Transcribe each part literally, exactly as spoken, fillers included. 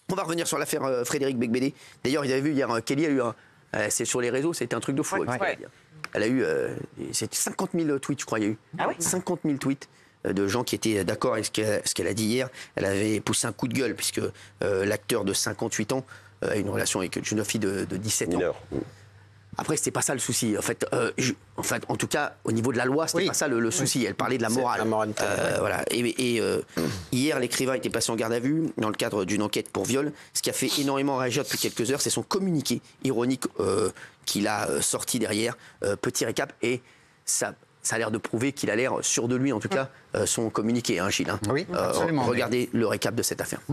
On va revenir sur l'affaire euh, Frédéric Beigbeder. D'ailleurs, il avait vu hier, euh, Kelly a eu un... Euh, c'est sur les réseaux, c'était un truc de fou. Ouais, ouais. Elle a eu... Euh, c'était cinquante mille tweets, je crois, il y a eu. Ah oui cinquante mille tweets euh, de gens qui étaient d'accord avec ce qu'elle, ce qu'elle a dit hier. Elle avait poussé un coup de gueule, puisque euh, l'acteur de cinquante-huit ans euh, a une relation avec une jeune fille de, de dix-sept ans. Après, c'était pas ça le souci. En fait, euh, je, en fait, en tout cas, au niveau de la loi, c'était oui. pas ça le, le souci. Elle parlait de la morale. La moralité. Euh, voilà. Et, et euh, mmh. hier, l'écrivain était passé en garde à vue dans le cadre d'une enquête pour viol. Ce qui a fait énormément réagir depuis quelques heures, c'est son communiqué ironique euh, qu'il a sorti derrière. Euh, petit récap. Et ça, ça a l'air de prouver qu'il a l'air sûr de lui, en tout mmh. cas, euh, son communiqué, hein, Gilles. Hein. Oui, absolument. Euh, regardez le récap de cette affaire. Mmh.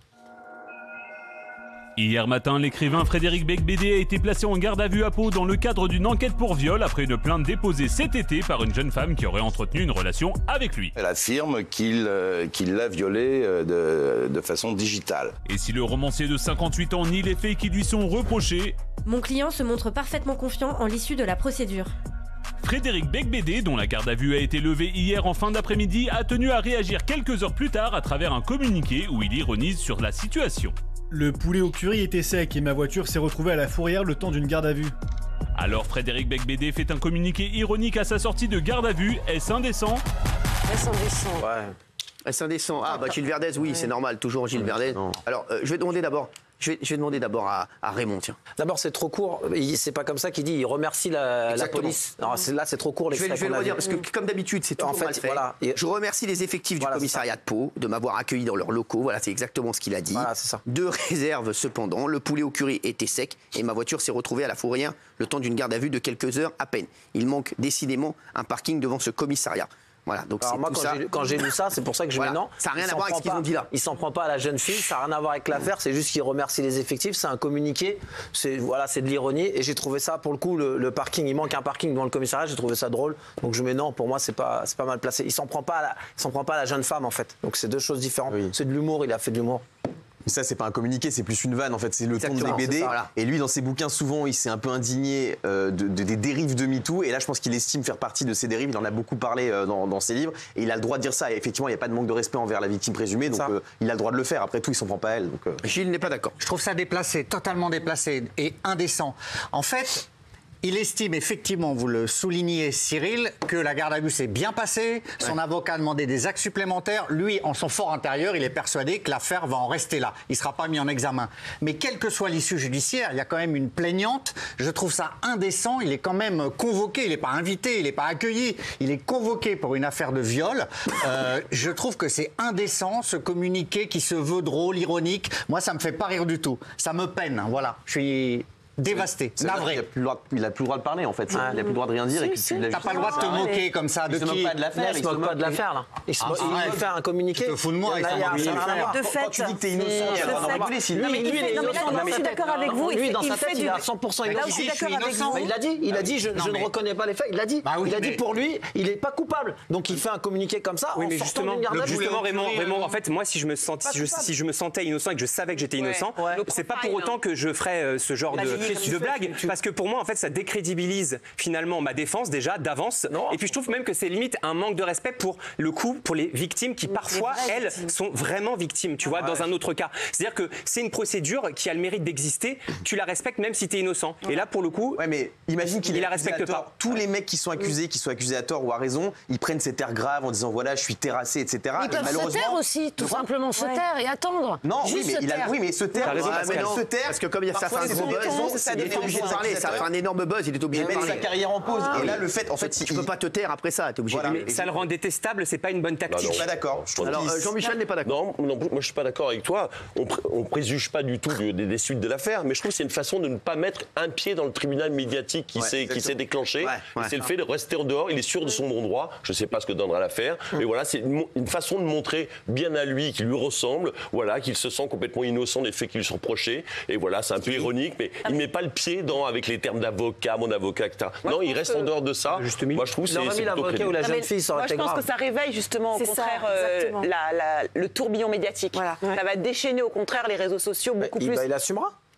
Hier matin, l'écrivain Frédéric Beigbeder a été placé en garde à vue à Pau dans le cadre d'une enquête pour viol après une plainte déposée cet été par une jeune femme qui aurait entretenu une relation avec lui. Elle affirme qu'il euh, qu'il l'a violée euh, de, de façon digitale. Et si le romancier de cinquante-huit ans nie les faits qui lui sont reprochés, mon client se montre parfaitement confiant en l'issue de la procédure. Frédéric Beigbeder, dont la garde à vue a été levée hier en fin d'après-midi, a tenu à réagir quelques heures plus tard à travers un communiqué où il ironise sur la situation. Le poulet au curry était sec et ma voiture s'est retrouvée à la fourrière le temps d'une garde à vue. Alors Frédéric Beigbeder fait un communiqué ironique à sa sortie de garde à vue. Est-ce indécent ? Est-ce indécent ? Ouais. Est-ce indécent ? Ah, bah Gilles Verdez, oui, ouais. c'est normal, toujours Gilles Verdez. Alors, euh, je vais demander d'abord... Je vais, je vais demander d'abord à, à Raymond, tiens. D'abord, c'est trop court. C'est pas comme ça qu'il dit. Il remercie la, la police. Non, là, c'est trop court. Je vais, je vais le redire parce que, comme d'habitude, c'est toujours en fait, mal fait. Voilà. Je remercie les effectifs du voilà, commissariat de Pau de m'avoir accueilli dans leurs locaux. Voilà, c'est exactement ce qu'il a dit. Voilà, c'est ça. Deux réserves cependant. Le poulet au curry était sec et ma voiture s'est retrouvée à la fourrière le temps d'une garde à vue de quelques heures à peine. Il manque décidément un parking devant ce commissariat. Voilà, donc alors moi, tout quand, ça. j'ai, quand j'ai lu ça, c'est pour ça que je voilà. mets non. Ça n'a rien à voir avec ce qu'ils ont dit là. Il s'en prend pas à la jeune fille, ça n'a rien à voir avec l'affaire, c'est juste qu'il remercie les effectifs, c'est un communiqué, c'est, voilà, c'est de l'ironie. Et j'ai trouvé ça, pour le coup, le, le parking, il manque un parking devant le commissariat, j'ai trouvé ça drôle. Donc je mets non, pour moi, c'est pas, c'est pas mal placé. Il s'en prend pas à la, il s'en prend pas à la jeune femme, en fait. Donc c'est deux choses différentes. Oui. C'est de l'humour, il a fait de l'humour. Mais ça, c'est pas un communiqué, c'est plus une vanne. En fait, c'est le ton de Beigbeder. Voilà. Et lui, dans ses bouquins, souvent, il s'est un peu indigné euh, de, de, des dérives de MeToo. Et là, je pense qu'il estime faire partie de ces dérives. Il en a beaucoup parlé euh, dans, dans ses livres. Et il a le droit de dire ça. Et effectivement, il n'y a pas de manque de respect envers la victime présumée. Donc, euh, il a le droit de le faire. Après tout, il s'en prend pas à elle. Donc, euh... Gilles n'est pas d'accord. Je trouve ça déplacé, totalement déplacé et indécent. En fait... Il estime effectivement, vous le soulignez Cyril, que la garde à vue s'est bien passée, son ouais. avocat a demandé des actes supplémentaires, lui en son fort intérieur il est persuadé que l'affaire va en rester là, il ne sera pas mis en examen. Mais quelle que soit l'issue judiciaire, il y a quand même une plaignante, je trouve ça indécent, il est quand même convoqué, il n'est pas invité, il n'est pas accueilli, il est convoqué pour une affaire de viol. Euh, je trouve que c'est indécent ce communiqué qui se veut drôle, ironique, moi ça me fait pas rire du tout, ça me peine, voilà, je suis... dévasté, navré. Il n'a plus, plus le droit de parler en fait, ah, il n'a plus le droit de rien dire. Si, si. T'as pas le droit de te moquer comme ça de il qui. Il se moque pas de l'affaire, il se moque pas de l'affaire là. Il se moque faire un communiqué. Tu te fous de moi, il s'en moque. De fait, quand tu dis que t'es innocent, il va en rigoler. Si lui, non, mais lui, il est innocent. Je suis d'accord avec vous. Lui, dans sa tête, il est à cent pour cent innocent. Là où je suis d'accord avec vous. Il l'a dit, il a dit, je ne reconnais pas les faits. Il l'a dit. Il a dit pour lui, il est pas coupable. Donc il fait un communiqué comme ça. Oui, mais justement, justement, Raymond, Raymond, en fait, moi, si je me sens, si je me sentais innocent et que je savais que j'étais innocent, c'est pas pour autant que je ferais ce genre de blague, parce que pour moi, en fait, ça décrédibilise finalement ma défense déjà d'avance. Et puis je trouve même que c'est limite un manque de respect pour le coup, pour les victimes qui parfois, elles, victimes. sont vraiment victimes, tu vois, ah ouais. dans un autre cas. C'est-à-dire que c'est une procédure qui a le mérite d'exister, tu la respectes même si tu es innocent. Et là, pour le coup, ouais, mais imagine qu'il la respecte pas. Tous les mecs qui sont accusés, qui sont accusés à tort ou à raison, ils prennent cet air grave en disant voilà, je suis terrassé, et cetera. Ils peuvent se taire aussi, tout simplement se taire et attendre. Non, oui, mais il a, oui, mais se taire. Se taire, parce que comme il y a ça fait un gros buzz, il est obligé de parler. Ça fait un énorme buzz, il est obligé de mettre parler. sa carrière en pause. Ah, et là, le fait, en fait, tu peux pas te taire après ça, t'es obligé. Voilà. Mais ça le rend détestable, c'est pas une bonne tactique. Je suis pas d'accord. Alors Jean-Michel n'est pas d'accord. Non, non, moi je suis pas d'accord avec toi. On, pr on préjuge pas du tout des, des suites de l'affaire, mais je trouve que c'est une façon de ne pas mettre un pied dans le tribunal médiatique qui ouais, s'est déclenché. Ouais, ouais. C'est le fait de rester en dehors. Il est sûr de son bon droit. Je sais pas ce que donnera l'affaire, mais voilà, c'est une, une façon de montrer bien à lui qu'il lui ressemble. Voilà, qu'il se sent complètement innocent des faits qui lui sont reprochés. Et voilà, c'est un peu ironique, mais il met pas le pied dans avec les termes d'avocat, mon avocat, et cetera. Non, il reste en dehors de ça. Moi, je trouve que c'est l'avocat ou la jeune fille, ça aurait été grave. Moi, je pense que ça réveille justement au contraire euh, la, la, le tourbillon médiatique. Voilà. Ça va déchaîner au contraire les réseaux sociaux beaucoup il, plus. Bah, il assumera.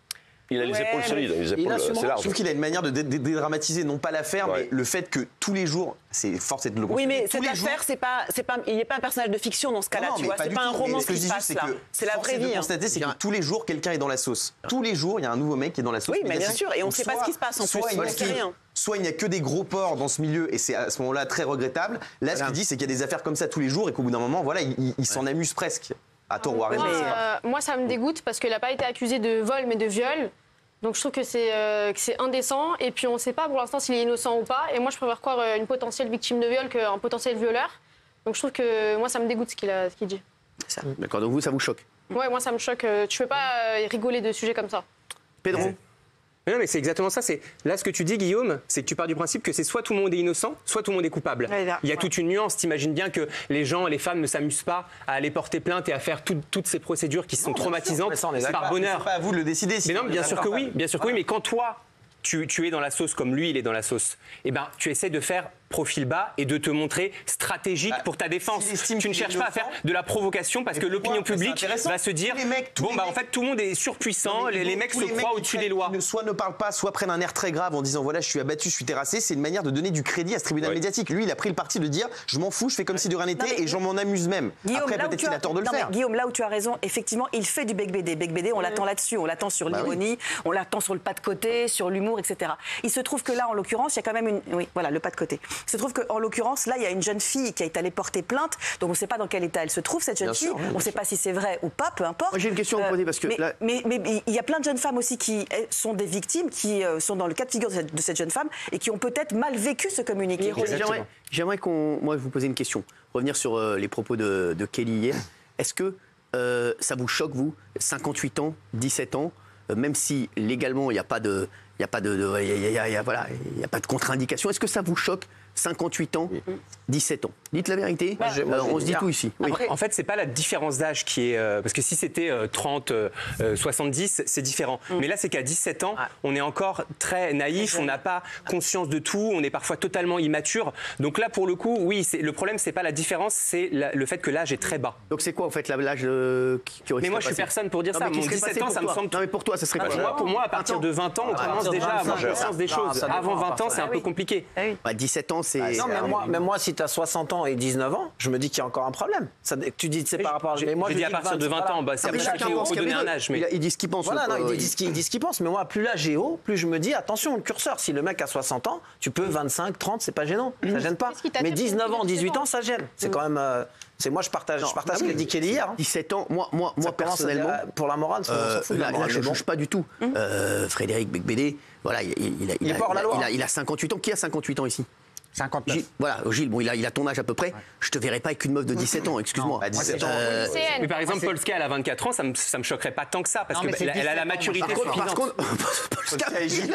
Il a les Ouais, épaules mais solides, les épaules, c'est Je large. trouve qu'il a une manière de dé- dé- dédramatiser, non pas l'affaire, Ouais. mais le fait que tous les jours, c'est force de le Oui, mais tous cette les affaire, jours- c'est pas, c'est pas, il n'y a pas un personnage de fiction dans ce cas-là, Non, non, tu mais vois. pas C'est du pas un tout. roman Mais ce que qui je se dis passe juste, là. que C'est la force vraie est de vie. hein. constater, c'est que tous les jours, quelqu'un est dans la sauce. Tous les jours, il y a un nouveau mec qui est dans la sauce. Oui, mais bien médiatique. sûr, et on Donc, sait pas soit- ce qui se passe en plus, soit il on n'y a sait que- rien. Soit il n'y a que des gros porcs dans ce milieu, et c'est à ce moment-là très regrettable. Là, ce qu'il dit, c'est qu'il y a des affaires comme ça tous les jours, et qu'au bout d'un moment, voilà, il, il- il s'en amuse presque. À tort ou à raison. Moi, euh, moi, ça me dégoûte parce qu'il n'a pas été accusé de vol, mais de viol. Donc je trouve que c'est euh, que c'est indécent. Et puis on ne sait pas pour l'instant s'il est innocent ou pas. Et moi, je préfère croire euh, une potentielle victime de viol qu'un potentiel violeur. Donc je trouve que moi, ça me dégoûte ce qu'il a, ce qu'il dit. D'accord, donc vous, ça vous choque? Ouais, moi, ça me choque. euh, Tu peux pas euh, rigoler de sujets comme ça. Pedro? Mais non, mais c'est exactement ça. C'est là ce que tu dis, Guillaume, c'est que tu pars du principe que c'est soit tout le monde est innocent, soit tout le monde est coupable. Ouais, là, Il y a ouais. toute une nuance. T'imagines bien que les gens, les femmes ne s'amusent pas à aller porter plainte et à faire tout- toutes ces procédures qui sont traumatisantes mais ça, on est par d'accord. bonheur. C'est pas à vous de le décider. si Mais non, vous bien êtes sûr que d'accord. oui, bien sûr que oui. Mais quand toi, tu, tu es dans la sauce comme lui, il est dans la sauce, eh ben, tu essaies de faire profil bas et de te montrer stratégique Bah, pour ta défense. s'il estime Tu ne qu'il cherches est pas à faire innocent. de la provocation parce Mais que pourquoi l'opinion Mais c'est publique intéressant. va se dire Tous les mecs- tous bon, les bah en mecs- fait, tout le monde est surpuissant, Non, mais les, les tous mecs se les croient qui au-dessus prennent- des lois. qui ne- soit ne parlent pas, soit prennent un air très grave en disant voilà, je suis abattu, je suis terrassé. C'est une manière de donner du crédit à ce tribunal Ouais. médiatique. Lui, il a pris le parti de dire je m'en fous, je fais comme si de rien Non, n'était mais- et j'en m'en amuse même. Guillaume, Après, là où peut-être tu qu'il as- a tort de le non, mais faire. Guillaume, là où tu as raison, effectivement, il fait du bec B D. Bec B D, on l'attend là-dessus, on l'attend sur Bah oui. l'ironie, on l'attend sur le pas de côté, sur l'humour, et cetera. Il se trouve que là, en l'occurrence, il y a quand même une. Oui, voilà, le pas de côté. Il se trouve qu'en l'occurrence, là, il y a une jeune fille qui est allée porter plainte, donc on ne sait pas dans quel état elle se trouve, cette jeune Bien fille. sûr, oui, on bien ne sait pas si c'est vrai ou pas, peu importe. Moi, j'ai une question à vous poser parce que Mais, là- mais, mais il y a plein de jeunes femmes aussi qui elles, sont des victimes, qui euh, sont dans le cas de figure de cette, de cette jeune femme et qui ont peut-être mal vécu ce communiqué. J'aimerais, j'aimerais qu'on, moi, vous poser une question. Revenir sur euh, les propos de, de Kelly hier. Est-ce que euh, ça vous choque, vous, cinquante-huit ans, dix-sept ans, euh, même si légalement il n'y a pas de, il y a pas de, de- il y a- il y a- il y a- voilà, il y a pas de contre-indication. Est-ce que ça vous choque, cinquante-huit ans, dix-sept ans? Dites la vérité. Moi, je- moi, Euh, je vais on se dit dire. tout ici. Oui. En fait, c'est pas la différence d'âge qui est euh, parce que si c'était euh, trente, euh, euh, soixante-dix, c'est différent. Mais là, c'est qu'à dix-sept ans, on est encore très naïf, on n'a pas conscience de tout, on est parfois totalement immature. Donc là, pour le coup, oui, c'est le problème, c'est pas la différence, c'est la- le fait que l'âge est très bas. Donc c'est quoi en fait la- l'âge euh, qui, qui aurait Mais serait moi, je suis passé personne pour dire Non, ça. mais qui Mon serait dix-sept passé ans, pour ça me toi semble. Non mais pour toi, ça serait Bah, pas moi, pour moi, à partir de vingt ans, on commence déjà à avoir conscience des choses. ça dépend, Avant vingt ans, parfois. c'est un peu compliqué. Bah, dix-sept ans, c'est. Non, mais c'est- moi, même moi, si tu as soixante ans et dix-neuf ans, je me dis qu'il y a encore un problème. Ça, tu dis que c'est par rapport à. J'ai mais moi, j'ai je dit à dis partir de vingt voilà. ans, bah, c'est Après, après chacun qu'il pense faut ce qu'il donner veut. un âge. Il, Mais il dit ce qu'il pense. Voilà, le- non, euh, il dit ce qu'il dit ce qu'il pense, mais moi, plus l'âge est haut, plus je me dis, attention, le curseur, si le mec a soixante ans, tu peux vingt-cinq, trente, c'est pas gênant, ça gêne pas. Qu'est-ce qui t'a Mais fait dix-neuf ans, pour dix-huit ans, ça gêne. C'est quand même. euh, c'est moi, je partage, je partage ce qu'a dit Kelly hier. hein. dix-sept ans, moi, moi, Ça moi commence à- personnellement. pour la morale, ça, on Euh, s'en fout de la là, là, morale, je ne mais bon. juge pas du tout. Euh, Frédéric Becbédé, voilà, il, il, il a, Il est a- pas hors la il a- loi. il a- il a cinquante-huit ans. Qui a cinquante-huit ans ici? cinquante-neuf. Gilles, voilà, Gilles, bon, il a, il a ton âge à peu près. Je te verrai pas avec une meuf de dix-sept ans, excuse-moi. à dix-sept ans. Euh, Lycéenne. mais par exemple, Polska, elle a vingt-quatre ans, ça me, ça me choquerait pas tant que ça, parce Non, mais c'est qu'elle elle a la dix-sept ans, maturité par contre, par suffisante. contre, Polska,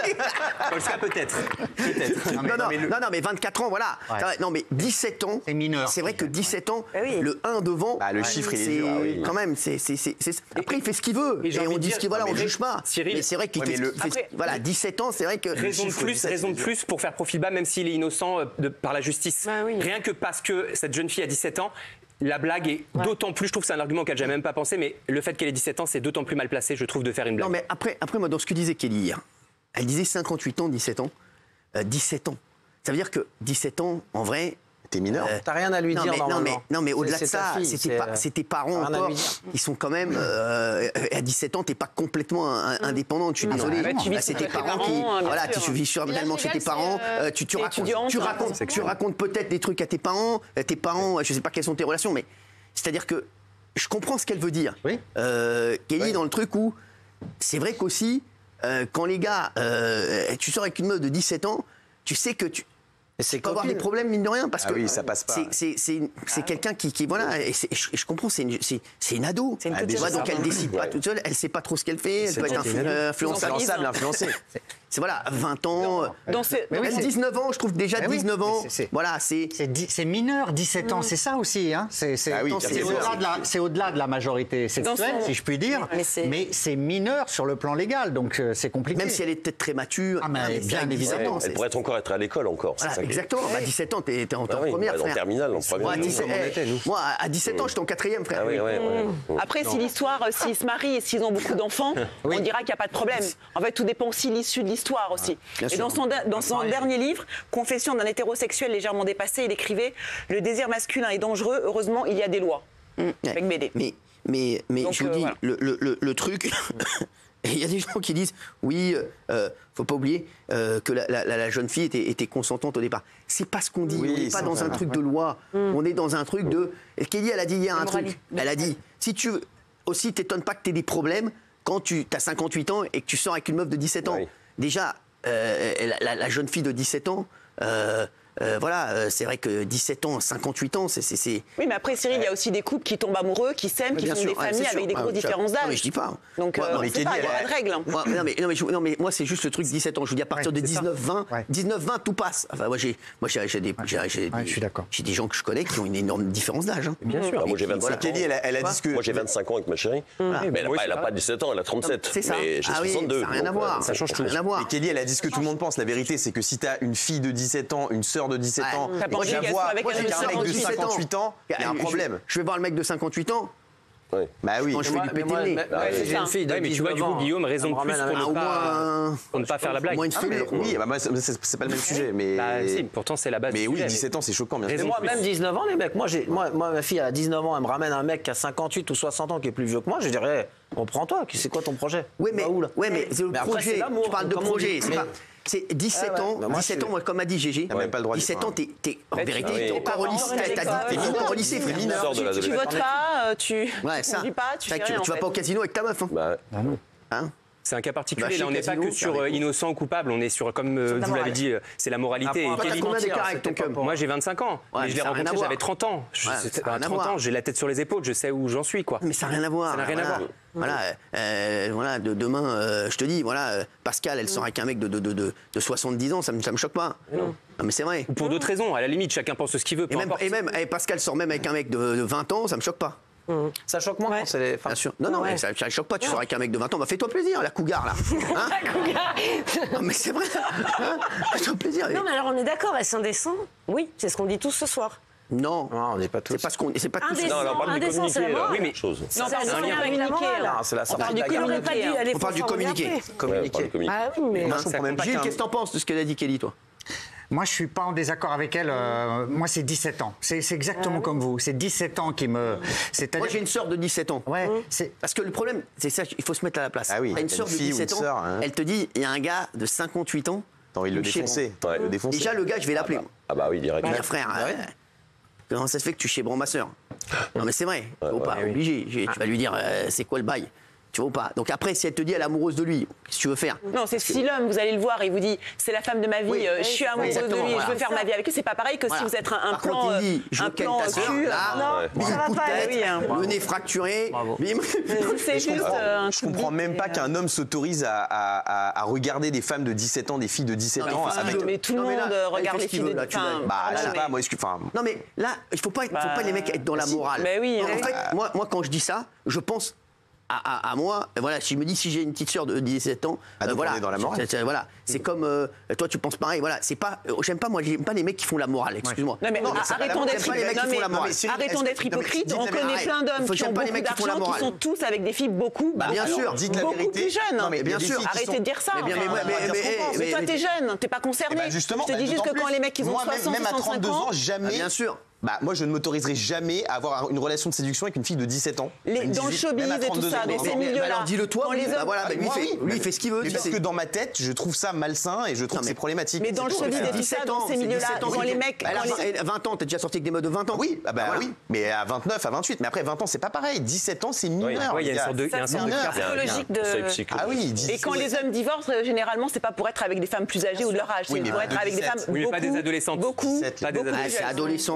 Polska, peut-être. Peut-être. non, non, non, non, mais vingt-quatre ans, voilà. Ouais. Ça va, Non, mais dix-sept ans. C'est mineur. C'est vrai que dix-sept ans, Ah oui. le un devant. Bah, le chiffre, il est c'est dur, ah oui. quand même. c'est c'est- c'est- c'est- Après, il fait ce qu'il veut. et j'ai Et envie on de dit dire- ce qu'il voilà, mais on ne juge pas. Cyril- Mais c'est vrai qu'il Ouais, fait, mais ce le- qu'il fait- Voilà, dix-sept ans, c'est vrai que. Raison de chiffre plus, dix-sept, raison de plus pour faire profil bas, même s'il est innocent euh, de- par la justice. Bah oui. Rien que parce que cette jeune fille a dix-sept ans, la blague est d'autant plus, je trouve que c'est un argument auquel j'ai même pas pensé, mais le fait qu'elle ait dix-sept ans, c'est d'autant plus mal placé, je trouve, de faire une blague. Non, mais après, après, moi, dans ce que disait Kelly hier, elle disait cinquante-huit ans, dix-sept ans. Euh, dix-sept ans. Ça veut dire que dix-sept ans, en vrai. T'es mineur. euh, T'as rien à lui non, dire, mais, non, mais, normalement. non, mais au-delà de C'est- c'est ta ça, fille, c'est c'est, tes, pa- euh, c'est tes parents rien à encore. lui dire. Ils sont quand même. euh, à dix-sept ans, t'es pas complètement un- indépendante. Je suis désolé. bah, tu vis Bah, c'est tes avec tes parents qui. parents, hein, bien Voilà, sûr. tu vis sûrement chez tes légal, parents. c'est, euh, euh, tu, tu t'es racontes, étudiant, tu c'est racontes, ça. tu racontes peut-être des trucs à tes parents. euh, Tes parents, je sais pas quelles sont tes relations, mais c'est-à-dire que je comprends ce qu'elle veut dire. Oui. Euh, Kelly, dans le truc où c'est vrai qu'aussi, euh, quand les gars, euh, tu sors avec une meuf de dix-sept ans, tu sais que tu. Et c'est Tu peux avoir des copine. problèmes, mine de rien, parce Ah que oui, ça passe pas. c'est- c'est- c'est une- c'est quelqu'un qui, qui voilà, et, c'est- et je, et je comprends, c'est une, c'est- c'est une ado. C'est une Ah, toute tu vois, jeune donc femme. elle décide pas Ouais. toute seule, elle sait pas trop ce qu'elle fait, elle C'est peut être une influ- ado. euh, influençable. Influençable, influencé. c'est voilà, vingt ans, non, euh, même oui, dix-neuf ans, je trouve déjà oui, dix-neuf ans, c'est, voilà, c'est... C'est mineur, dix-sept ans, mmh. c'est ça aussi, hein. C'est ah oui, au-delà au de la majorité sexuelle, son... si je puis dire, mais c'est mineur sur le plan légal, donc euh, c'est compliqué. Même si elle est peut-être très mature, ah, mais bien évidemment. Elle pourrait encore être à l'école encore. Voilà, exactement, à dix-sept ans, t'es en première, frère. En terminale, en première. Moi, à dix-sept ans, j'étais en quatrième, frère. Après, si l'histoire, s'ils se marient et s'ils ont beaucoup d'enfants, on dira qu'il n'y a pas de problème. En fait, tout dépend aussi de l'issue de l'histoire aussi. Et dans son, dans son dernier livre, Confession d'un hétérosexuel légèrement dépassé, il écrivait « Le désir masculin est dangereux, heureusement, il y a des lois. Mmh. » Avec B D. Mais, mais, mais Donc, je vous euh, dis, voilà. le, le, le truc... Il y a des gens qui disent oui, euh, faut pas oublier euh, que la, la, la jeune fille était, était consentante au départ. C'est pas ce qu'on dit. Oui, on n'est pas dans un truc de loi. Mm. On est dans un truc de. Kelly, elle a dit hier un truc. Elle a dit si tu veux aussi, t'étonnes pas que tu aies des problèmes quand tu as cinquante-huit ans et que tu sors avec une meuf de dix-sept ans. Oui. Déjà, euh, la, la jeune fille de dix-sept ans. Euh, Euh, voilà, euh, c'est vrai que dix-sept ans, cinquante-huit ans, c'est... Oui, mais après, Cyril, il y a aussi des couples qui tombent amoureux, qui s'aiment, qui font sûr, des familles ouais, avec des grosses ah, différences d'âge. Non, mais je dis pas. Donc, ouais, euh, non, mais c'est pas, il y a pas de règle. Hein. Moi, non, mais, non, mais, je, non, mais moi, c'est juste le truc dix-sept ans. Je vous dis, à partir ouais, de dix-neuf vingt, ouais. dix-neuf vingt, tout passe. Enfin, moi, j'ai des, ouais, des gens que je connais qui ont une énorme différence d'âge. Hein. Bien sûr. Moi, j'ai vingt-cinq ans. Kelly, elle a dit que... Moi, j'ai vingt-cinq ans avec ma chérie. Mais elle n'a pas dix-sept ans, elle a trente-sept. C'est ça. Mais j'ai soixante-deux. Ça n'a rien à voir. Ça change tout. Mais Kelly, elle a dit ce que tout le monde pense. La vérité, c'est que si tu as une fille de dix-sept ans, une sœur de dix-sept ans, moi, je la vois avec un mec de cinquante-huit ans, il y a un problème. Je vais voir le mec de cinquante-huit ans. Oui. Bah oui. Quand je fais du pété le nez. J'ai une fille de ouais, mais tu vois, du coup, Guillaume, raison de plus pour ne pas, pour ne pas faire la blague. Moins une fille. Oui, bah, c'est pas le même sujet. Mais bah, si, pourtant, c'est la base. Mais oui, dix-sept ans, c'est choquant, bien sûr. Mais moi, même dix-neuf ans, les mecs, moi, moi, moi, ma fille, elle a dix-neuf ans, elle me ramène un mec qui a cinquante-huit ou soixante ans qui est plus vieux que moi, je dirais, on prend toi, c'est quoi ton projet? Oui, mais c'est le projet. Tu parles de projet, c'est pas. C'est dix-sept ah ouais. ans, bah dix-sept ans, moi, comme a dit Gégé, dix-sept ans, t'es, t'es, en vérité, t'es encore au lycée, t'es mineur au lycée, frère. Mineur. Tu, tu votes pas, tu ouais, ça. conduis pas, tu fais rien, Tu, tu vas pas au casino avec ta meuf, hein. Bah, hein c'est un cas particulier. Là, on n'est pas que sur euh, innocent ou coupable, on est sur, comme euh, vous l'avez dit, euh, c'est la moralité. Toi, t'as combien d'écart avec ton cum? Moi, j'ai vingt-cinq ans. Ouais, mais je l'ai rencontré, j'avais trente ans. Je, à trente ans, j'ai la tête sur les épaules, je sais où j'en suis, quoi. Mais ça n'a rien à voir. Ça n'a rien voilà. à voir. Voilà, euh, voilà de, demain, euh, je te dis, voilà, euh, Pascal, elle sort avec un mec de, de, de, de, de soixante-dix ans, ça me, ça me choque pas. Non. non mais c'est vrai. Ou pour d'autres raisons, à la limite, chacun pense ce qu'il veut. Et même, et même et Pascal sort même avec un mec de, de vingt ans, ça me choque pas. Mmh. Ça choque moins, ouais. C'est les... Bien sûr. Non, non, ouais. ça ne choque pas. Tu ouais. sors avec un mec de vingt ans. Bah, fais-toi plaisir, la cougar, là. Hein la cougar. Non, mais c'est vrai. Hein fais-toi plaisir. Non, mais alors on est d'accord, est-ce indécent? Oui, c'est ce qu'on dit tous ce soir. Non, non on n'est pas tous. C'est pas ce qu'on. C'est pas tous. Non, on parle du communiqué. Oui, mais chose. Non, c'est un lien avec la morale. C'est la sortie de la garde. On parle du communiqué. Communiqué. Ah oui, mais. Gilles, qu'est-ce que t'en penses de ce qu'elle a dit, Kelly, toi? Moi, je ne suis pas en désaccord avec elle. Euh, moi, c'est dix-sept ans. C'est exactement ah, comme vous. C'est dix-sept ans qui me... Moi, j'ai une sœur de dix-sept ans. Ouais. Mmh. Parce que le problème, c'est ça, il faut se mettre à la place. Ah oui, une sœur de dix-sept ans, hein. Elle te dit, il y a un gars de cinquante-huit ans... T'as envie de le défoncer. Ouais. Le défoncer. Déjà, le gars, je vais l'appeler. Ah bah, ah bah oui, direct. Il dit, frère, ah ouais. euh, comment ça se fait que tu chébranles ma sœur? Non, mais c'est vrai. Tu ouais, ouais, pas, ouais, obligé. Oui. Tu vas lui dire, euh, c'est quoi le bail? Tu vois pas. Donc après, si elle te dit elle est amoureuse de lui, qu'est-ce que tu veux faire? Non, c'est si l'homme, vous allez le voir, il vous dit c'est la femme de ma vie, oui, euh, je suis amoureuse de lui, voilà. Je veux faire ma vie avec lui. C'est pas pareil que voilà. Si vous êtes un, un plan, contre, il dit, je un plan ta soeur, cul. Là, non, ça va pas. Tête, oui, hein. Le nez fracturé. Bim. C'est juste. Euh, je comprends même pas qu'un homme s'autorise à, à, à regarder des femmes de dix-sept ans, des filles de dix-sept ans. Mais tout le monde regarde les filles de dix-sept ans. Bah, je sais pas, moi, non mais là, il faut pas, faut pas les mecs être dans la morale. Mais oui. En fait, moi, moi, quand je dis ça, je pense. À, à, à moi, voilà, si je me dis si j'ai une petite sœur de dix-sept ans, ah, euh, voilà, dans la morale. C'est, c'est, voilà, c'est comme euh, toi tu penses pareil, voilà, c'est pas, euh, j'aime pas moi, j'aime pas les mecs qui font la morale, excuse-moi. Non mais, non, mais arrêtons d'être hypocrites. Arrêtons d'être hypocrites. On connaît plein d'hommes qui ont beaucoup d'argent, qui sont tous avec des filles beaucoup, bah, bien sûr, dites la vérité. Beaucoup plus jeunes. Non mais bien sûr, arrêtez de dire ça. Mais toi t'es jeune, t'es pas concerné. Justement, je te dis juste que quand les mecs ils ont soixante, même à trente-deux ans, jamais. Bien sûr. Bah, moi, je ne m'autoriserai jamais à avoir une relation de séduction avec une fille de dix-sept ans. Les, dans le showbiz et tout ça, dans ces milieux-là. Alors dis-le toi, oui, bah voilà, bah, lui, moi, fait, oui. lui il fait ce qu'il veut. Mais parce que dans ma tête, je trouve ça malsain et je trouve non, que c'est problématique. Mais dans le showbiz et tout ça, dans ces milieux-là, quand les mecs. À vingt ans, t'es déjà sorti avec des meufs de vingt ans. Oui, bah oui, mais à vingt-neuf, à vingt-huit. Mais après, vingt ans, c'est pas pareil. dix-sept ans, c'est mineur. Oui, il y a une sorte de psychologique de. Ah oui, et quand les hommes divorcent, généralement, c'est pas pour être avec des femmes plus âgées ou de leur âge. C'est pour être avec des femmes beaucoup. Oui, mais pas des adolescentes. Beaucoup. C'est adolescent.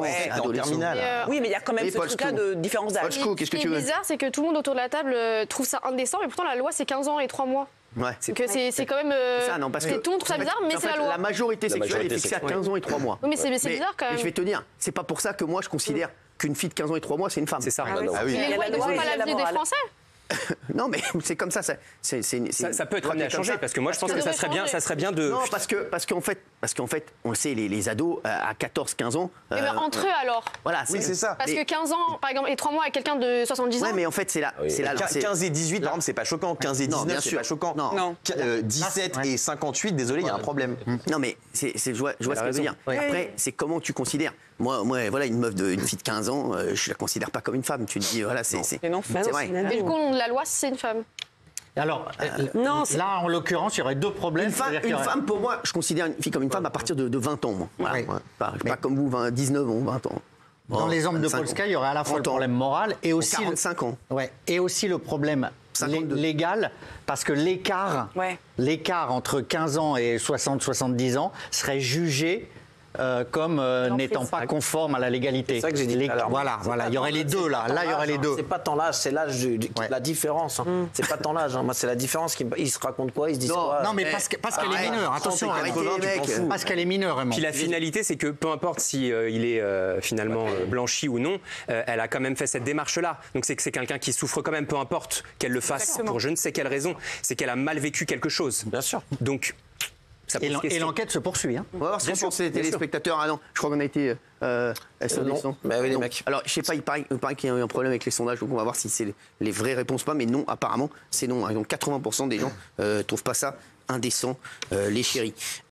Oui, mais il y a quand même ce truc-là de différence d'âge. Qu'est-ce que tu veux? Ce qui est bizarre, c'est que tout le monde autour de la table trouve ça indécent, mais pourtant la loi c'est quinze ans et trois mois. Ouais. C'est que c'est quand même. Euh, ça, non, parce que tout le monde trouve ça bizarre, mais c'est la loi. La majorité La sexuelle majorité est fixée à sexuelle. quinze ans et trois mois. Oui, mais c'est bizarre quand même. Mais je vais te dire, c'est pas pour ça que moi je considère qu'une fille de quinze ans et trois mois, c'est une femme. C'est ça. Ah oui, Ah oui. Les lois ne sont pas la vie des Français. Non, mais c'est comme ça. Ça, c'est, c'est, Ça, c'est- ça peut être loi amené à qui est comme changer ça. parce que moi je pense que que ça ça serait bien, devrait ça serait bien de. Non, parce que parce qu'en fait, parce qu'en fait, on le sait, les, les ados euh, à quatorze quinze ans. Mais euh, entre eux alors. Voilà, Oui, c'est ça. Parce Mais- que quinze ans, par exemple, et trois mois avec quelqu'un de soixante-dix ans. Ouais, mais en fait, c'est là. C'est là. c'est- quinze et dix-huit, par exemple, c'est pas choquant. quinze et Non, bien dix-neuf, c'est sûr. pas choquant. Non. Non. Qu- euh, dix-sept et cinquante-huit, désolé, il y a un problème. Non, mais c'est, c'est- je vois, je vois ce que je veux raison. dire. Après, c'est comment tu considères. Moi, moi, voilà, une meuf de, une fille de quinze ans, euh, je la considère pas comme une femme. Tu te dis, voilà, c'est, c'est, Mais non, c'est vrai. Mais du coup, la loi, c'est une femme. Alors, Non, c'est- là, en l'occurrence, il y aurait deux problèmes. Une femme, C'est-à-dire qu'il y une aurait- femme, pour moi, je considère une fille comme une femme à partir de, de vingt ans. Moi. Voilà, Oui. ouais. Pas, pas comme vous, vingt, dix-neuf ans, vingt ans. Dans Oh, l'exemple de vingt-cinq Polska, ans. il y aurait à la fois le trente ans. problème moral et aussi, le, quarante-cinq ans. ouais, et aussi le problème lé- cinquante-deux. légal, parce que l'écart Ouais. l'écart entre quinze ans et soixante soixante-dix ans serait jugé euh, comme euh, n'étant pas conforme à la légalité. C'est ça que j'ai dit Les- tout à l'heure. Voilà, C'est voilà, pas il y aurait tant- les c'est deux pas là. tant Là, il y aurait l'âge, les hein. deux. C'est pas tant l'âge, c'est l'âge du- du- Ouais. la différence. hein. C'est pas tant l'âge. hein. Moi, c'est la différence. Qui me- Ils se racontent quoi Ils se disent Non, quoi Non, mais Eh, parce que- parce qu'elle est arrête, mineure, trente attention, et arrêtez, quarante, les tu mecs. t'en fous. Parce qu'elle est mineure, Raymond. Puis la finalité, c'est que peu importe si euh, il est euh, finalement euh, blanchi ou non, euh, elle a quand même fait cette démarche-là. Donc c'est que c'est quelqu'un qui souffre quand même, peu importe qu'elle le fasse Exactement. pour je ne sais quelle raison. C'est qu'elle a mal vécu quelque chose. Bien sûr. Donc ça Et pose l'en- et question. l'enquête se poursuit. hein. On va voir ce Bien qu'en sûr, pensent les bien sûr. téléspectateurs. Ah non, je crois qu'on a été euh, S O D, Euh, non. non Bah oui, les Non. mecs. Alors, je sais pas, il paraît, il paraît qu'il y a eu un problème avec les sondages, donc on va voir si c'est les, les vraies réponses ou pas, mais non, apparemment, c'est non. hein. Donc quatre-vingts pour cent des gens euh, trouvent pas ça indécent, euh, les chéris.